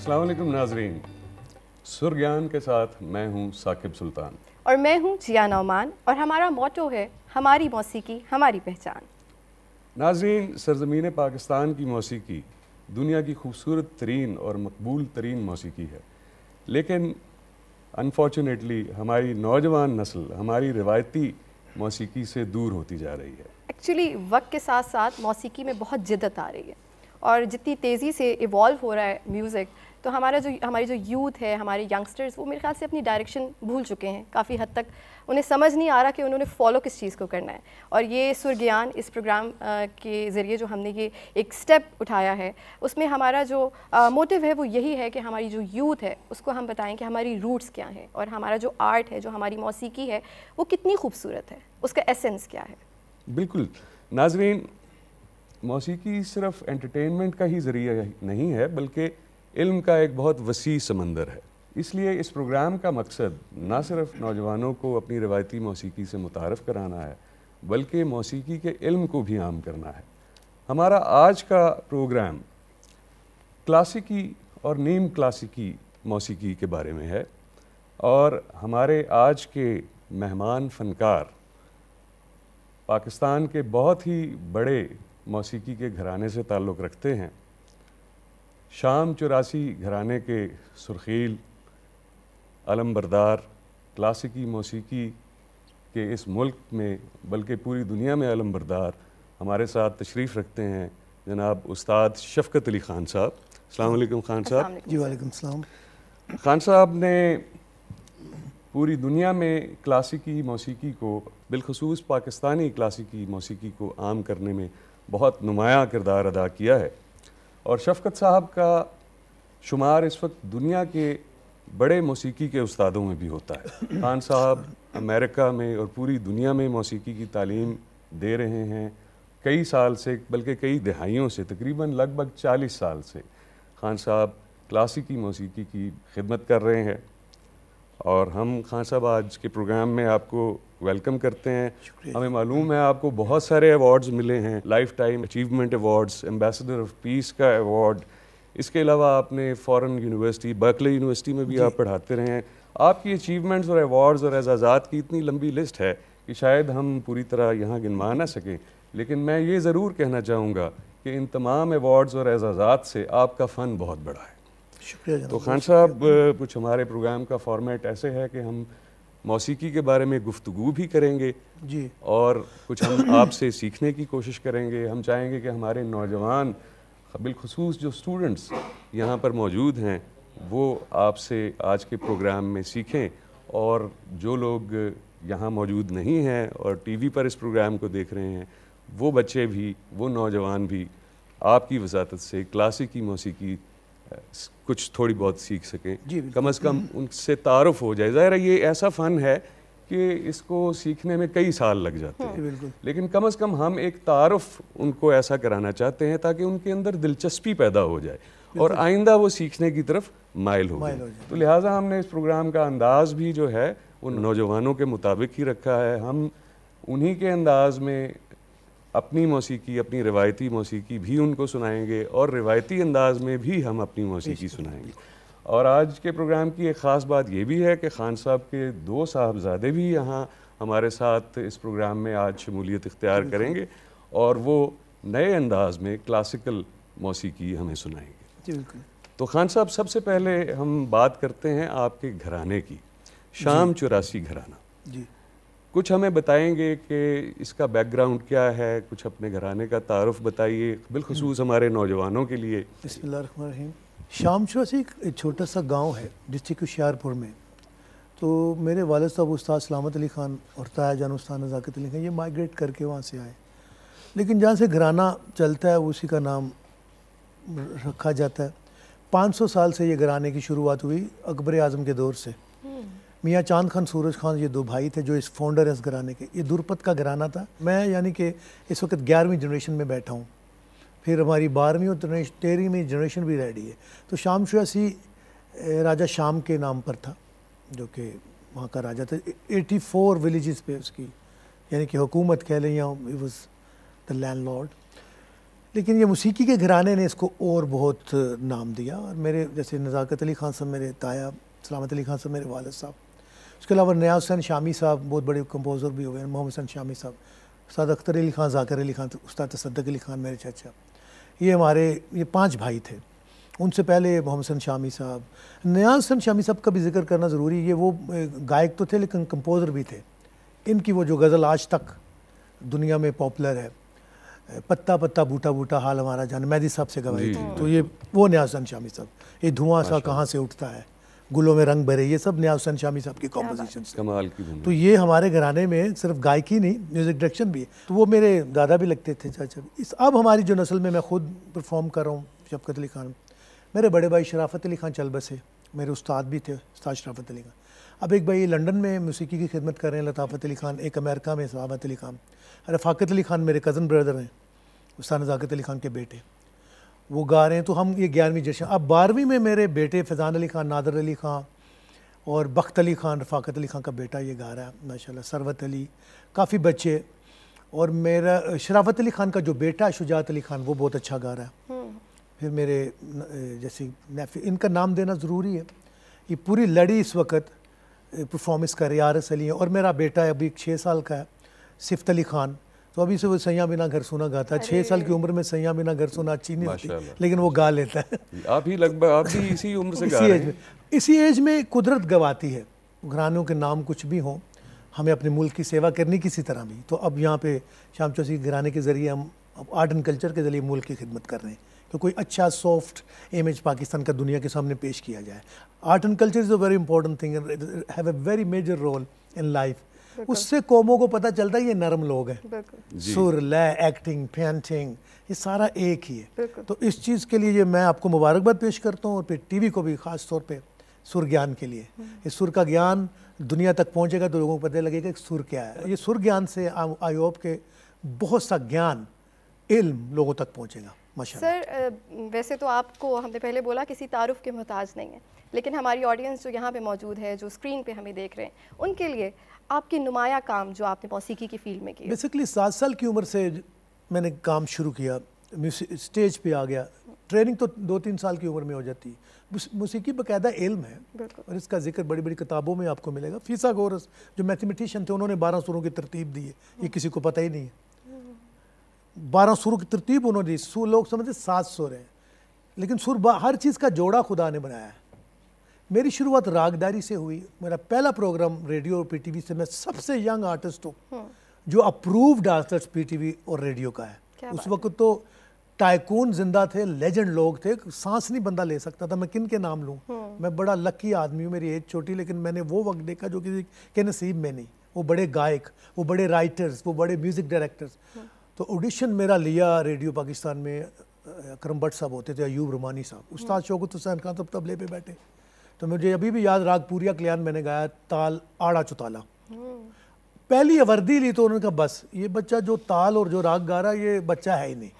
अस्सलाम वालेकुम नाजरीन, सुर ज्ञान के साथ मैं हूँ साकिब सुल्तान और मैं हूँ जिया नौमान और हमारा मोटो है हमारी मौसीकी हमारी पहचान। नाजरीन, सरज़मीन पाकिस्तान की मौसीकी दुनिया की खूबसूरत तरीन और मकबूल तरीन मौसीकी है, लेकिन अनफॉर्चुनेटली हमारी नौजवान नस्ल हमारी रिवायती मौसीकी से दूर होती जा रही है। एक्चुअली वक्त के साथ साथ मौसीकी में बहुत जिद्दत आ रही है और जितनी तेज़ी से इवॉल्व हो रहा है म्यूज़िक, तो हमारी जो यूथ है, हमारे यंगस्टर्स, वो मेरे ख्याल से अपनी डायरेक्शन भूल चुके हैं काफ़ी हद तक। उन्हें समझ नहीं आ रहा कि उन्होंने फॉलो किस चीज़ को करना है। और ये सुर ज्ञान इस प्रोग्राम के ज़रिए जो हमने ये एक स्टेप उठाया है, उसमें हमारा जो मोटिव है वो यही है कि हमारी जो यूथ है उसको हम बताएं कि हमारी रूट्स क्या हैं और हमारा जो आर्ट है, जो हमारी मौसीकी है, वो कितनी खूबसूरत है, उसका एसेंस क्या है। बिल्कुल नाजरीन, मौसीकी सिर्फ एंटरटेनमेंट का ही ज़रिया नहीं है, बल्कि इल्म का एक बहुत वसी समंदर है। इसलिए इस प्रोग्राम का मकसद ना सिर्फ नौजवानों को अपनी रवायती मौसीकी से मुतारफ़ कराना है, बल्कि मौसीकी के इल्म को भी आम करना है। हमारा आज का प्रोग्राम क्लासिकी और नीम क्लासिकी मौसीकी के बारे में है और हमारे आज के मेहमान फ़नकार पाकिस्तान के बहुत ही बड़े मौसीकी के घराने से ताल्लुक़ रखते हैं। शाम 84 घराने के सुरखील, अलमबरदार, क्लासिकी मौसीकी के इस मुल्क में बल्कि पूरी दुनिया में अलमबरदार हमारे साथ तशरीफ़ रखते हैं जनाब उस्ताद शफ़क़त अली ख़ान साहब। अस्सलाम वालेकुम ख़ान साहब। जी वालेकुम सलाम। ख़ान साहब ने पूरी दुनिया में क्लासिकी मौसीकी को, बिलखसूस पाकिस्तानी क्लासिकी मौसीकी को आम करने में बहुत नुमायाँ किरदार अदा किया है और शफ़क़त साहब का शुमार इस वक्त दुनिया के बड़े मौसीकी के उस्तादों में भी होता है। ख़ान साहब अमेरिका में और पूरी दुनिया में मौसीकी की तालीम दे रहे हैं कई साल से, बल्कि कई दहाइयों से, तकरीबन लगभग 40 साल से ख़ान साहब क्लासिकी मौसीकी की खिदमत कर रहे हैं और हम ख़ान साहब आज के प्रोग्राम में आपको वेलकम करते हैं। हमें मालूम है आपको बहुत सारे अवार्ड्स मिले हैं, life time achievement awards, ambassador of peace का अवार्ड, इसके अलावा आपने फ़ॉरेन यूनिवर्सिटी, बर्कले यूनिवर्सिटी में भी आप पढ़ाते रहे हैं। आपकी अचीवमेंट्स और अवार्ड्स और एजाज़ात की इतनी लंबी लिस्ट है कि शायद हम पूरी तरह यहाँ गिनवा ना सकें, लेकिन मैं ये ज़रूर कहना चाहूँगा कि इन तमाम अवार्ड्स और एजाज़ात से आपका फ़न बहुत बड़ा है। शुक्रिया जनाब। तो ख़ान साहब, कुछ हमारे प्रोग्राम का फॉर्मेट ऐसे है कि हम मौसीकी के बारे में गुफ्तगू भी करेंगे जी, और कुछ हम आपसे सीखने की कोशिश करेंगे। हम चाहेंगे कि हमारे नौजवान, बिलखसूस जो स्टूडेंट्स यहाँ पर मौजूद हैं, वो आपसे आज के प्रोग्राम में सीखें और जो लोग यहाँ मौजूद नहीं हैं और टीवी पर इस प्रोग्राम को देख रहे हैं, वो बच्चे भी, वो नौजवान भी आपकी वसातत से क्लासिकी मौसीकी कुछ थोड़ी बहुत सीख सकें, कम अज़ कम उनसे तारुफ हो जाए। ज़ाहिर है ये ऐसा फ़न है कि इसको सीखने में कई साल लग जाते हैं, लेकिन कम अज़ कम हम एक तारुफ उनको ऐसा कराना चाहते हैं ताकि उनके अंदर दिलचस्पी पैदा हो जाए और आइंदा वो सीखने की तरफ माइल हो जाए। तो लिहाजा हमने इस प्रोग्राम का अंदाज़ भी जो है उन नौजवानों के मुताबिक ही रखा है। हम उन्हीं के अंदाज़ में अपनी मौसीकी, अपनी रिवायती मौसीकी भी उनको सुनाएंगे और रिवायती अंदाज में भी हम अपनी मौसीकी सुनाएंगे। और आज के प्रोग्राम की एक ख़ास बात ये भी है कि ख़ान साहब के 2 साहबजादे भी यहाँ हमारे साथ इस प्रोग्राम में आज शमूलियत इख्तियार करेंगे और वो नए अंदाज में क्लासिकल मौसीकी हमें सुनाएंगे। तो ख़ान साहब, सबसे पहले हम बात करते हैं आपके घराने की, शाम 84 घराना। जी, कुछ हमें बताएंगे कि इसका बैकग्राउंड क्या है, कुछ अपने घराने का तारुफ बताइए, बिलखसूस हमारे नौजवानों के लिए। बिस्मिल्लाहिर्रहमानिर्रहीम। शाम 84 एक छोटा सा गांव है डिस्ट्रिक्ट होशियारपुर में। तो मेरे वालिद साहब उस्ताद सलामत अली ख़ान और ताया जान उस्ताद नज़ाकत अली ख़ान ये माइग्रेट करके वहाँ से आए, लेकिन जहाँ से घराना चलता है उसी का नाम रखा जाता है। 500 साल से ये घराने की शुरुआत हुई अकबर आज़म के दौर से। मियाँ चांद खान, सूरज खान, ये 2 भाई थे जो इस फाउंडर है इस घराने के। ये दुरपत का घराना था। मैं यानी कि इस वक्त 11वीं जनरेशन में बैठा हूँ, फिर हमारी 12वीं और 13वीं जनरेशन भी रेडी है। तो शाम 84 राजा शाम के नाम पर था, जो कि वहाँ का राजा था। 84 विलेजेस पे उसकी यानी कि हुकूमत कह लें या ही वॉज द लैंडलॉर्ड। लेकिन ये मौसीकी के घराने ने इसको और बहुत नाम दिया। और मेरे जैसे नज़ाकत अली खान साहब मेरे ताया, सलामत अली खान साहब मेरे वालिद साहब, उसके अलावा नियाज़ हुसैन शामी साहब बहुत बड़े कंपोज़र भी हुए हैं, मोहम्मद हुसैन शामी साहब, उस्ताद अख्तर अली खान, ज़ाकिर अली खान, उस्ताद तसद्दुक़ अली खान मेरे चाचा, ये 5 भाई थे। उनसे पहले मोहम्मद हुसैन शामी साहब, नियाज़ हुसैन शामी साहब का भी जिक्र करना ज़रूरी है। ये वो गायक तो थे लेकिन कंपोज़र भी थे। इनकी वो जो गज़ल आज तक दुनिया में पॉपुलर है, पत्ता पत्ता बूटा बूटा हाल हमारा जान, मेहदी साहब से गवाई थी, तो ये वो नियाज़ हुसैन शामी साहब। ये धुआं सा कहाँ से उठता है, गुलों में रंग भरे, ये सब नियाज़ हुसैन शामी साहब की कॉम्पोजिशन। कमाल की भूमिका। तो ये हमारे घराने में सिर्फ गायकी नहीं, म्यूज़िक डायरेक्शन भी है। तो वो मेरे दादा भी लगते थे, चाचा भी। अब हमारी जो नस्ल में मैं खुद परफॉर्म कर रहा हूँ, शफ़क़त अली खान, मेरे बड़े भाई शराफत अली खान चल बसे, मेरे उस्ताद भी थे उस्ताद शराफत अली खान। अब एक भाई लंदन में मौसीकी की खिदमत कर रहे हैं, लताफ़त अली खान, एक अमेरिका में सहाबत अली खान, रफ़ाकत अली खान मेरे कज़न ब्रदर हैं, उस्ताद नज़ाकत अली खान के बेटे, वो गा रहे हैं। तो हम ये 11वीं जश्न, अब 12वीं में मेरे बेटे फ़ैज़ान अली खान, नादर अली खान और बख्त अली खान, रफ़ाकत अली खान का बेटा, ये गा रहा है माशाल्लाह, सरवत अली, काफ़ी बच्चे। और मेरा शराफत अली खान का जो बेटा शुजात अली खान, वो बहुत अच्छा गा रहा है। फिर मेरे जैसे नेफ़ी, इनका नाम देना ज़रूरी है। ये पूरी लड़ी इस वक्त परफॉर्मेंस कर रही है, आरस अली है, और मेरा बेटा है अभी 6 साल का है, सिफ़त अली खान, तो अभी से वो सैयां बिना घर सुना गाता है। 6 साल की उम्र में सैयां बिना घर सुना अच्छी नहीं होती, लेकिन वो गा लेता है। आप ही लगभग आप भी इसी उम्र से गा रहे हैं। इसी एज में कुदरत गवाती है। घरानों के नाम कुछ भी हों, हमें अपने मुल्क की सेवा करनी किसी तरह भी। तो अब यहाँ पे शाम चौसी घराने के ज़रिए हम आर्ट एंड कल्चर के ज़रिए मुल्क की खिदमत कर रहे हैं कि कोई अच्छा सॉफ्ट इमेज पाकिस्तान का दुनिया के सामने पेश किया जाए। Art and culture is a very important thing, have a very major role in life. उससे कौमों को पता चलता है ये नरम लोग हैं। सुर, लय, एक्टिंग, पेंटिंग, ये सारा एक ही है। तो इस चीज़ के लिए ये मैं आपको मुबारकबाद पेश करता हूँ, और फिर टीवी को भी ख़ास तौर पे सुर ज्ञान के लिए। इस सुर का ज्ञान दुनिया तक पहुँचेगा तो लोगों को पता लगेगा कि सुर क्या है। ये सुर ज्ञान से आई होप के बहुत सा ज्ञान, इल्म लोगों तक पहुँचेगा माशाअल्लाह। सर वैसे तो आपको हमने पहले बोला किसी तारुफ के मोहताज नहीं है, लेकिन हमारी ऑडियंस जो यहाँ पे मौजूद है, जो स्क्रीन पे हमें देख रहे हैं, उनके लिए आपकी नुमाया काम जो आपने मौसीकी की फील्ड में किया। बेसिकली 7 साल की उम्र से मैंने काम शुरू किया, स्टेज पे आ गया। ट्रेनिंग तो 2-3 साल की उम्र में हो जाती है। मौसीकी बाकायदा इल्म है, और इसका जिक्र बड़ी बड़ी किताबों में आपको मिलेगा। फिसागोरस जो मैथमेटिशियन थे, उन्होंने 12 सुरों की तरतीब दी है, ये किसी को पता ही नहीं है। 12 सुरों की तरतीब उन्होंने दी। सुर लोग समझते 7 सुर हैं, लेकिन सुर हर चीज़ का जोड़ा खुदा ने बनाया है। मेरी शुरुआत रागदारी से हुई। मेरा पहला प्रोग्राम रेडियो और पीटीवी से, मैं सबसे यंग आर्टिस्ट हूँ जो अप्रूव्ड आर्टिस्ट पीटीवी और रेडियो का है। उस वक्त तो टाइकून जिंदा थे, लेजेंड लोग थे, सांस नहीं बंदा ले सकता था। मैं किन के नाम लूँ? मैं बड़ा लकी आदमी हूँ, मेरी एज छोटी, लेकिन मैंने वो वक्त देखा जो किसी के नसीब में नहीं। वो बड़े गायक, वो बड़े राइटर्स, वो बड़े म्यूज़िक डायरेक्टर्स। तो ऑडिशन मेरा लिया रेडियो पाकिस्तान में, अकरम भट्ट साहब होते थे, अयूब रुमानी साहब, उस्ताद शौकत हुसैन खान सब तबले पे बैठे। तो मुझे अभी भी याद, राग पूरिया कल्याण मैंने गाया, ताल आड़ा चौताला। पहली वर्दी ली तो उन्होंने कहा बस ये बच्चा जो ताल और जो राग गा रहा है ये बच्चा है ही नहीं।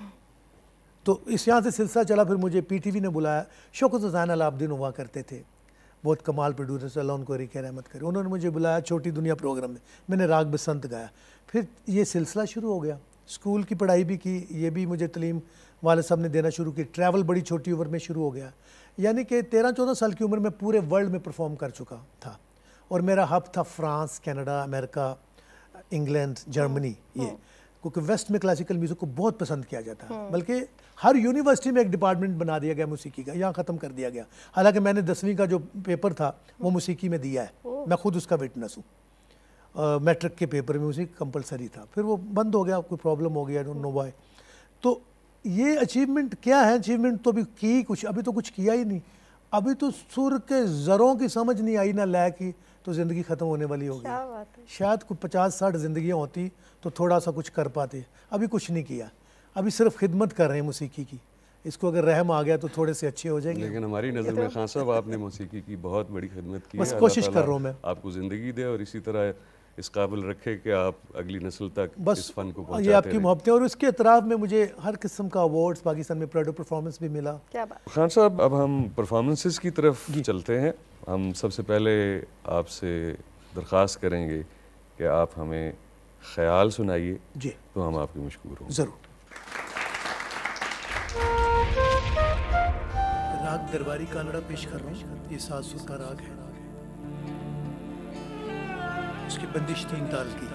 तो इस यहाँ से सिलसिला चला। फिर मुझे पीटीवी ने बुलाया, शौकत हुसैन अलाउद्दीन हुआ करते थे, बहुत कमाल प्रोड्यूसर, अल्लाह उनको रिख रहमत करे। उन्होंने मुझे बुलाया छोटी दुनिया प्रोग्राम में, मैंने राग बसंत गाया। फिर ये सिलसिला शुरू हो गया। स्कूल की पढ़ाई भी की, ये भी मुझे तलीम वाले साहब ने देना शुरू की। ट्रैवल बड़ी छोटी उम्र में शुरू हो गया, यानी कि 13-14 साल की उम्र में पूरे वर्ल्ड में परफॉर्म कर चुका था। और मेरा हब था France, Canada, America, England, Germany, ये क्योंकि वेस्ट में क्लासिकल म्यूज़िक को बहुत पसंद किया जाता है। बल्कि हर यूनिवर्सिटी में एक डिपार्टमेंट बना दिया गया मौसीकी का, यहाँ ख़त्म कर दिया गया। हालांकि मैंने 10वीं का जो पेपर था वो मौसीकी में दिया है, मैं खुद उसका विटनेस हूँ। मैट्रिक के पेपर में म्यूज़िक कंपलसरी था, फिर वो बंद हो गया, कोई प्रॉब्लम हो गया, डोंट नो व्हाई। तो ये अचीवमेंट क्या है? अचीवमेंट तो अभी की कुछ, अभी तो कुछ किया ही नहीं। अभी तो सुर के ज़रों की समझ नहीं आई ना लय की, तो ज़िंदगी ख़त्म होने वाली होगी। शायद कोई 50-60 ज़िंदगियाँ होती तो थोड़ा सा कुछ कर पाते। अभी कुछ नहीं किया, अभी सिर्फ खिदमत कर रहे हैं मौसीकी की। इसको अगर रहम आ गया तो थोड़े से अच्छे हो जाएंगे। लेकिन हमारी नज़र में खान साहब आपने मौसीकी की बहुत बड़ी खिदमत की है। बस कोशिश कर रहा हूँ मैं, आपको ज़िंदगी दे और इसी तरह इस काबिल रखे कि आप अगली नस्ल तक बस इस फन को पहुंचाते ये आपकी मोहब्बत है। और इसके अतराफ में मुझे हर किस्म का अवार्ड्स पाकिस्तान में प्राउड परफॉर्मेंस भी मिला। क्या बात। खान साहब अब हम परफॉर्मेंसेस की तरफ चलते हैं। हम सबसे पहले आपसे दरख्वास्त करेंगे कि आप हमें ख्याल सुनाइए, जी तो हम आपके मशकूर हों। ज़रूर। राग दरबारी कानड़ा पेश कर रहा हूँ। ये 7 सुर का राग है, उसकी बंदिश 3 ताल की।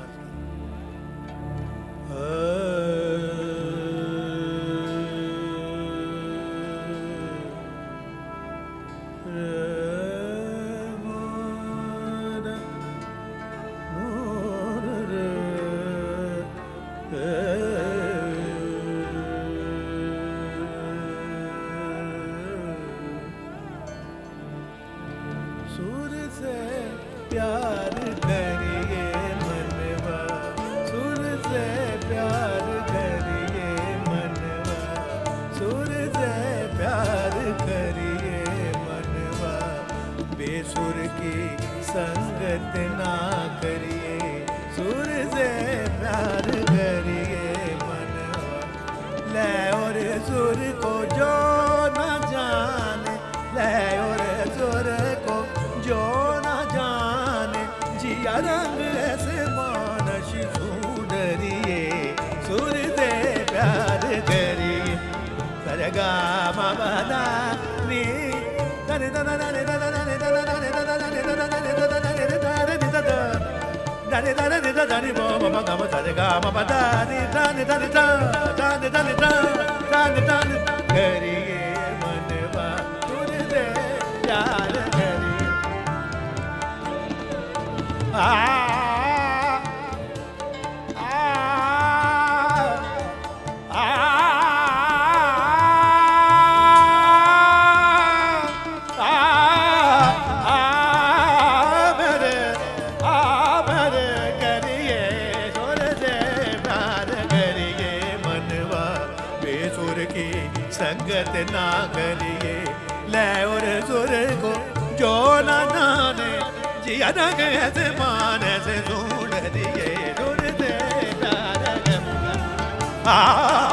सुर से प्यार करिए मनवा, सुर से प्यार करिए मनवा, सुर से प्यार करिए मनवा, बेसुर की संगत ना करिए, सुर से प्यार करिए मनवा। ले और सुर को जो न जाने, ले और सुर को जो न जाने, जिया रंग ऐसे मानस ढूंढरिए, सुर से प्यार करिए। सरगा मबदा नी दरे दरे दरे दरे दरे दरे दरे दरे दरे दरे बो मम गम सरगा मबदा नी दरे दरे दरे दरे दरे दरे करिए मनवा, सुर से प्यार करिए। आ संगत ना करिए, ले और सुर को जो न जाने, जिया रंग ऐसे मानस ढूंढ दिए, सुर से प्यार।